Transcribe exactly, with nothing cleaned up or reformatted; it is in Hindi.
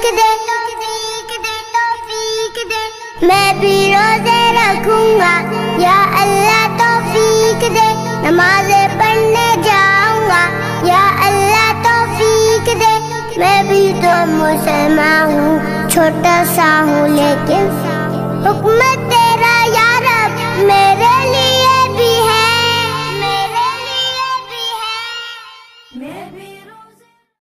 दे, मैं भी रोजे रखूंगा या अल्लाह तौफीक दे, नमाज़े पढ़ने जाऊंगा या अल्लाह तौफीक दे। मैं भी तो मुसलमान हूँ, छोटा सा हूँ लेकिन हुक्म तेरा या